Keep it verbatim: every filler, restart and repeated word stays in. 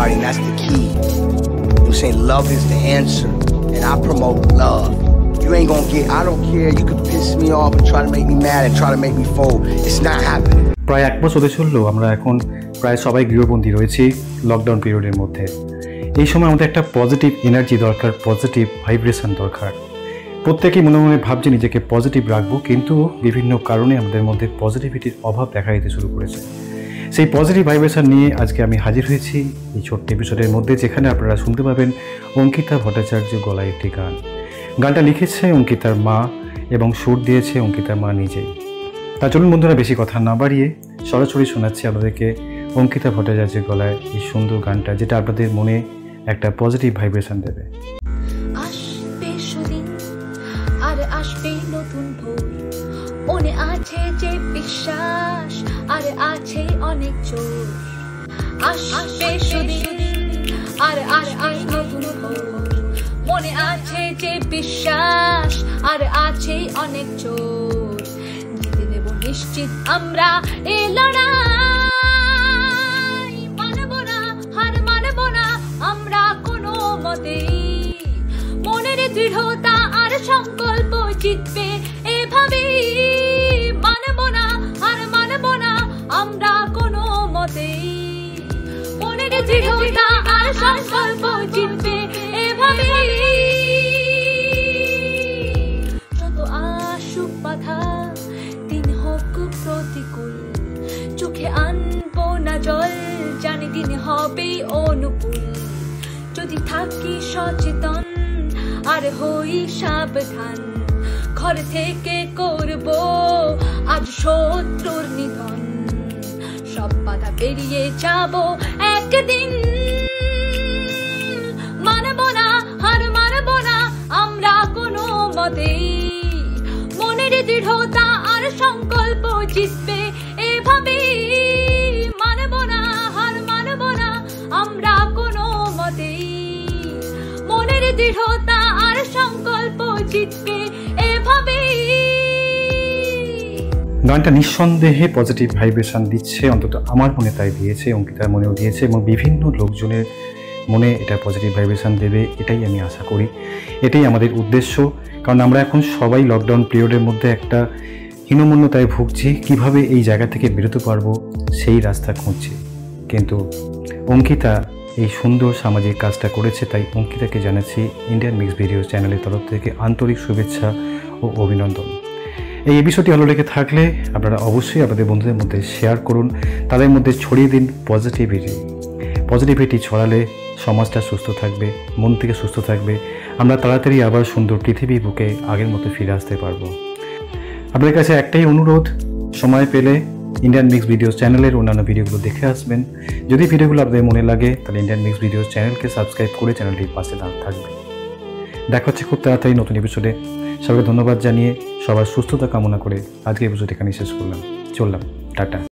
everybody, and that's the key. You say love is the answer, and I promote love. You ain't gonna get, I don't care, you can piss me off and try to make me mad and try to make me fold. It's not happening. প্রায় এক বছর চললো আমরা এখন প্রায় সবাই গৃহবন্দী রয়েছি লকডাউন পিরিয়ডের মধ্যে। এই সময় আমাদের একটা পজিটিভ এনার্জি দরকার, পজিটিভ ভাইব্রেশন দরকার। প্রত্যেকেই মনে মনে ভাবছে নিজেকে পজিটিভ রাখবো, কিন্তু বিভিন্ন কারণে আমাদের মধ্যে পজিটিভিটির অভাব দেখা দিতে শুরু করেছে। সেই পজিটিভ ভাইব্রেশন নিয়ে আজকে আমি হাজির হয়েছি এই ছোট্ট এপিসোডের মধ্যে, যেখানে আপনারা শুনতে পাবেন অঙ্কিতা ভট্টাচার্য গলায় একটি গান। গানটা লিখেছে অঙ্কিতার মা এবং সুর দিয়েছে অঙ্কিতার মা নিজেই। তা চলুন বন্ধুরা, বেশি কথা না বাড়িয়ে সরাসরি শোনাচ্ছি আপনাদেরকে অঙ্কিতা ভট্টাচার্যের গলায় এই সুন্দর গানটা, যেটা আপনাদের মনে একটা পজিটিভ ভাইব্রেশন দেবে। আসবে সুদিন আর আসবে নতুন ভোর, মনে আছে যে বিশ্বাস আর আছে অনেক জোর। আসবে সুদিন আর আসবে নতুন ভোর, মনে আছে যে বিশ্বাস আর আছে অনেক জোর। জিতে নেব নিশ্চিত আমরা এই লড়াই, মানব না হার মানব না আমরা কোনো মতেই। মনের দৃঢ়তা আর সংকল্প জিতবে এভাবেই, মানব না হার মানব না আমরা কোনো মতেই। মনের দৃঢ়তা আর সংকল্প জিতবে এভাবেই। যত আসুক বাধা দিন হোক প্রতিকূল, চোখে আনবো না জল, জানি দিন হবেই অনুকূল। যদি থাকি সচেতন আর হই সাবধান, ঘর থেকে করব আজ শত্রুর নিধন। সব বাধা পেরিয়ে যাব একদিন, মানব না হার মানব না আমরা কোনো মতেই। মনের দৃঢ়তা আর সংকল্প জিতবে এভাবেই, মানব না হার মানব না আমরা কোনো মতেই। মনের দৃঢ়তা আর সংকল্প জিতবে এভাবেই। গানটা নিঃসন্দেহে পজিটিভ ভাইব্রেশন দিচ্ছে, অন্তত আমার মনে তাই দিয়েছে, অঙ্কিতার মনেও দিয়েছে এবং বিভিন্ন লোকজনের মনে এটা পজিটিভ ভাইব্রেশন দেবে, এটাই আমি আশা করি, এটাই আমাদের উদ্দেশ্য। কারণ আমরা এখন সবাই লকডাউন পিরিয়ডের মধ্যে একটা হীনমন্যতায় ভুগছি, কিভাবে এই জায়গা থেকে বেরোতে পারবো সেই রাস্তা খুঁজছি। কিন্তু অঙ্কিতা এই সুন্দর সামাজিক কাজটা করেছে, তাই অঙ্কিতাকে জানাচ্ছি ইন্ডিয়ান মিক্স ভিডিও চ্যানেলের তরফ থেকে আন্তরিক শুভেচ্ছা ও অভিনন্দন। এই এপিসোডটি ভালো লেগে থাকলে আপনারা অবশ্যই আপনাদের বন্ধুদের মধ্যে শেয়ার করুন, তাদের মধ্যে ছড়িয়ে দিন পজিটিভিটি। পজিটিভিটি ছড়ালে সমাজটা সুস্থ থাকবে, মন থেকে সুস্থ থাকবে, আমরা তাড়াতাড়ি আবার সুন্দর পৃথিবী বুকে আগের মতো ফিরে আসতে পারবো। আপনাদের কাছে একটাই অনুরোধ, সময় পেলে ইন্ডিয়ান মিক্স ভিডিও চ্যানেলের অন্যান্য ভিডিওগুলো দেখে আসবেন। যদি ভিডিওগুলো আপনাদের মনে লাগে তাহলে ইন্ডিয়ান মিক্স ভিডিও চ্যানেলকে সাবস্ক্রাইব করে চ্যানেলটির পাশে দাঁড়িয়ে থাকবে। দেখা হচ্ছে খুব তাড়াতাড়ি নতুন এপিসোডে। সবাইকে ধন্যবাদ জানিয়ে সবার সুস্থতা কামনা করে আজকে এপিসোড এখানে শেষ করলাম। চললাম, টাটা।